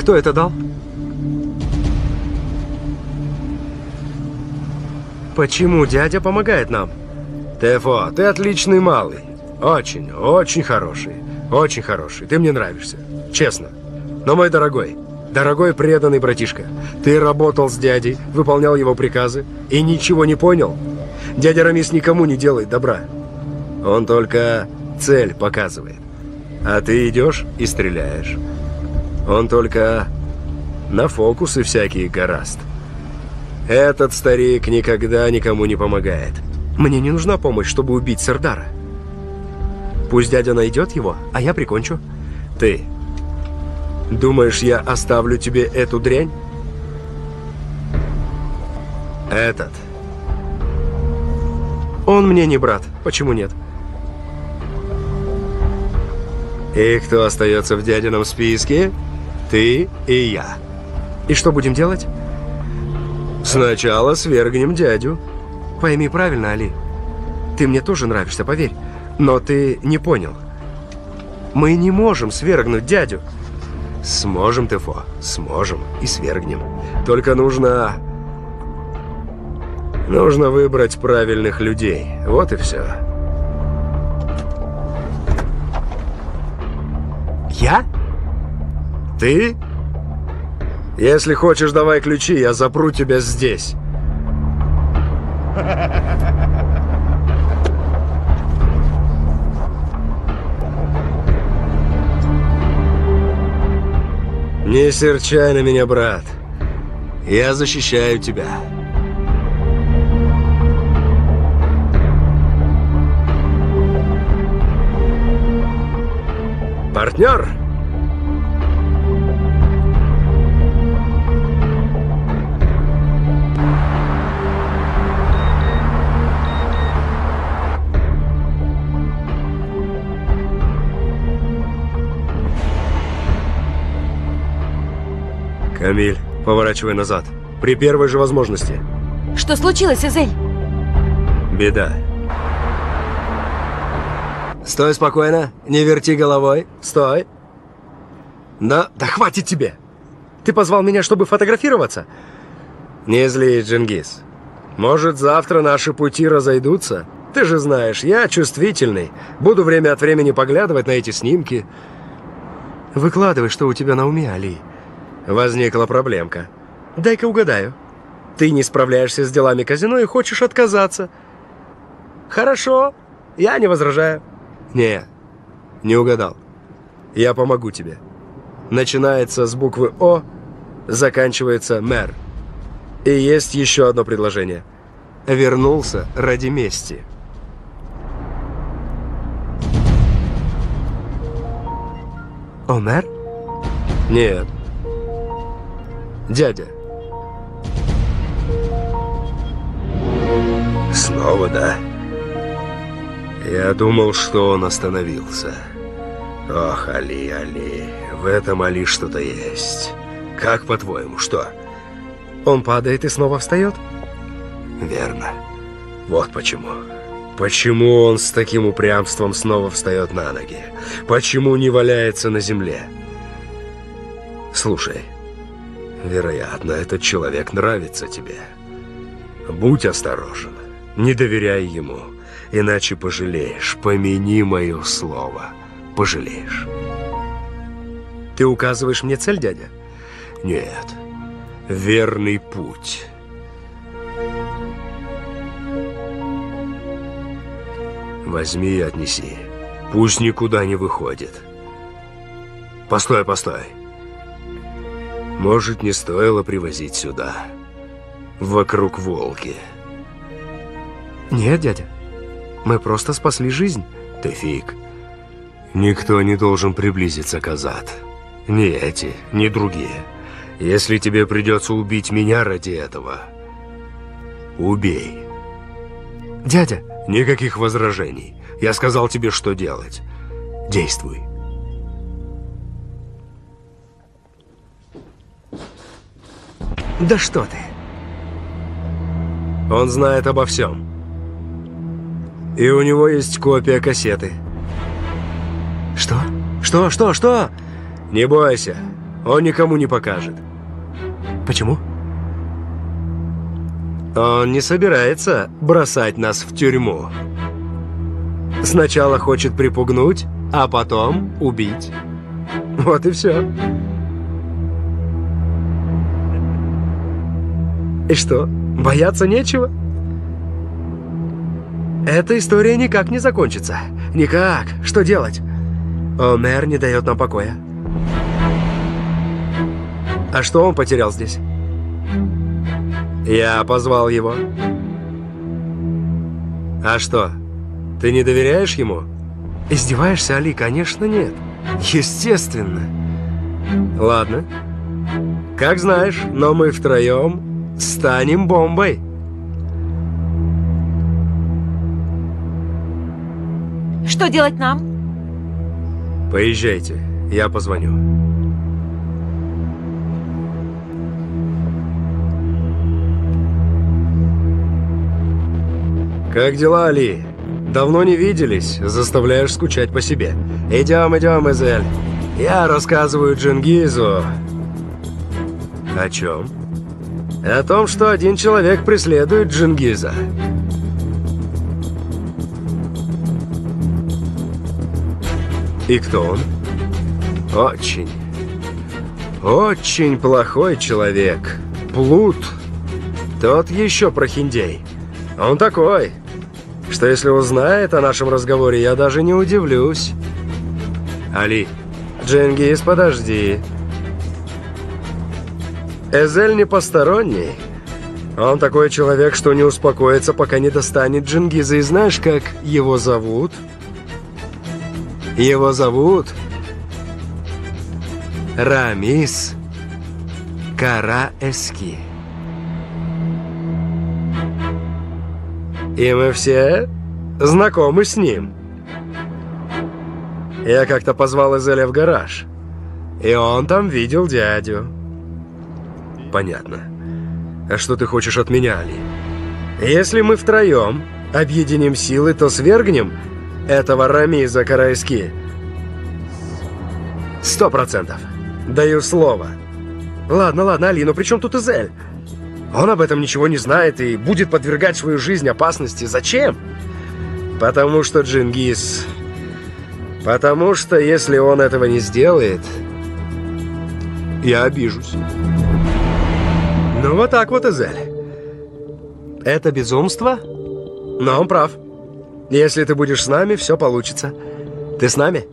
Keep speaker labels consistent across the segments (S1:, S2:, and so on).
S1: Кто это дал? Почему дядя помогает нам?
S2: Тефо, ты отличный малый. Очень, очень хороший. Очень хороший. Ты мне нравишься. Честно. Но, мой дорогой, дорогой преданный братишка, ты работал с дядей, выполнял его приказы и ничего не понял? Дядя Рамис никому не делает добра. Он только цель показывает. А ты идешь и стреляешь. Он только на фокусы всякие гораст. Этот старик никогда никому не помогает.
S1: Мне не нужна помощь, чтобы убить Сердара. Пусть дядя найдет его, а я прикончу.
S2: Ты думаешь, я оставлю тебе эту дрянь? Этот.
S1: Он мне не брат. Почему нет?
S2: И кто остается в дядином списке? Ты и я.
S1: И что будем делать?
S2: Сначала свергнем дядю.
S1: Пойми правильно, Али. Ты мне тоже нравишься, поверь. Но ты не понял. Мы не можем свергнуть дядю.
S2: Сможем, Тефо. Сможем и свергнем. Только нужно выбрать правильных людей. Вот и все.
S1: Я?
S2: Ты? Если хочешь, давай ключи, я запру тебя здесь. Не серчай на меня, брат. Я защищаю тебя. Партнер! Камиль, поворачивай назад. При первой же возможности.
S3: Что случилось, Эзель?
S2: Беда. Стой спокойно, не верти головой. Стой. Да хватит тебе.
S1: Ты позвал меня, чтобы фотографироваться?
S2: Не злись, Джингис. Может, завтра наши пути разойдутся? Ты же знаешь, я чувствительный. Буду время от времени поглядывать на эти снимки.
S1: Выкладывай, что у тебя на уме, Али.
S2: Возникла проблемка.
S1: Дай-ка угадаю. Ты не справляешься с делами казино и хочешь отказаться.
S2: Хорошо, я не возражаю. Не угадал. Я помогу тебе. Начинается с буквы О, заканчивается Мэр. И есть еще одно предложение. Вернулся ради мести.
S1: Омер?
S2: Нет. Дядя. Снова, да? Я думал, что он остановился. Ох, Али, Али, в этом, Али, что-то есть. Как по-твоему, что?
S1: Он падает и снова встает?
S2: Верно. Вот почему. Почему он с таким упрямством снова встает на ноги? Почему не валяется на земле? Слушай, вероятно, этот человек нравится тебе. Будь осторожен, не доверяй ему, иначе пожалеешь. Помяни мое слово, пожалеешь.
S1: Ты указываешь мне цель, дядя?
S2: Нет, верный путь. Возьми и отнеси. Пусть никуда не выходит. Постой, постой. Может, не стоило привозить сюда, вокруг Волги?
S1: Нет, дядя. Мы просто спасли жизнь.
S2: Ты фиг. Никто не должен приблизиться к Азат. Ни эти, ни другие. Если тебе придется убить меня ради этого, убей.
S1: Дядя!
S2: Никаких возражений. Я сказал тебе, что делать. Действуй.
S1: Да что ты?
S2: Он знает обо всем. И у него есть копия кассеты.
S1: Что? Что?
S2: Не бойся. Он никому не покажет.
S1: Почему?
S2: Он не собирается бросать нас в тюрьму. Сначала хочет припугнуть, а потом убить. Вот и все. И что, бояться нечего? Эта история никак не закончится. Никак. Что делать? Омер не дает нам покоя. А что он потерял здесь? Я позвал его. А что, ты не доверяешь ему?
S1: Издеваешься, Али? Конечно, нет.
S2: Естественно. Ладно. Как знаешь, но мы втроем станем бомбой.
S3: Что делать нам?
S2: Поезжайте, я позвоню. Как дела, Али? Давно не виделись, заставляешь скучать по себе. Идем, Эзель. Я рассказываю Джингизу. О чем? О том, что один человек преследует Джингиза. И кто он? Очень плохой человек. Плут. Тот еще прохиндей. Он такой, что если узнает о нашем разговоре, я даже не удивлюсь. Али, Джингиз, подожди. Эзель не посторонний. Он такой человек, что не успокоится, пока не достанет Джингиза. И знаешь, как его зовут? Его зовут Рамис Караэски. И мы все знакомы с ним. Я как-то позвал Эзеля в гараж, и он там видел дядю. Понятно. А что ты хочешь от меня, Али? Если мы втроем объединим силы, то свергнем этого Рамиза Караэски. 100%. Даю слово. Ладно, Али, но при чем тут Эзель? Он об этом ничего не знает и будет подвергать свою жизнь опасности. Зачем? Потому что Джингиз... Потому что если он этого не сделает, я обижусь. Ну вот так вот, Эзель. Это безумство? Но он прав. Если ты будешь с нами, все получится. Ты с нами?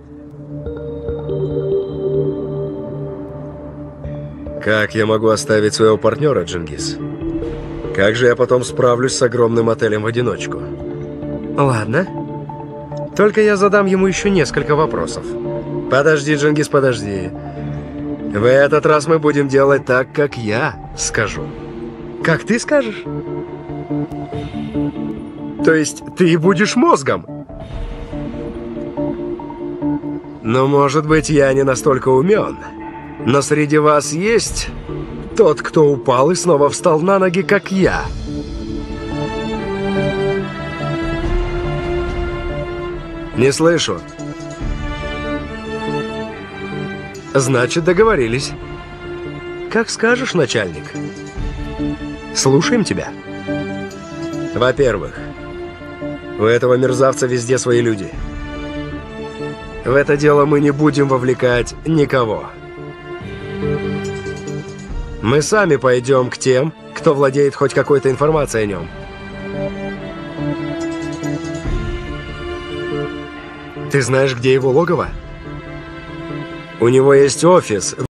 S2: Как я могу оставить своего партнера, Джингиз? Как же я потом справлюсь с огромным отелем в одиночку?
S1: Ладно. Только я задам ему еще несколько вопросов.
S2: Подожди, Джингиз, подожди. В этот раз мы будем делать так, как я скажу.
S1: Как ты скажешь?
S2: То есть ты будешь мозгом? Ну, может быть, я не настолько умен, но среди вас есть тот, кто упал и снова встал на ноги, как я. Не слышу. Значит, договорились. Как скажешь, начальник. Слушаем тебя. Во-первых, у этого мерзавца везде свои люди. В это дело мы не будем вовлекать никого. Мы сами пойдем к тем, кто владеет хоть какой-то информацией о нем. Ты знаешь, где его логово? У него есть офис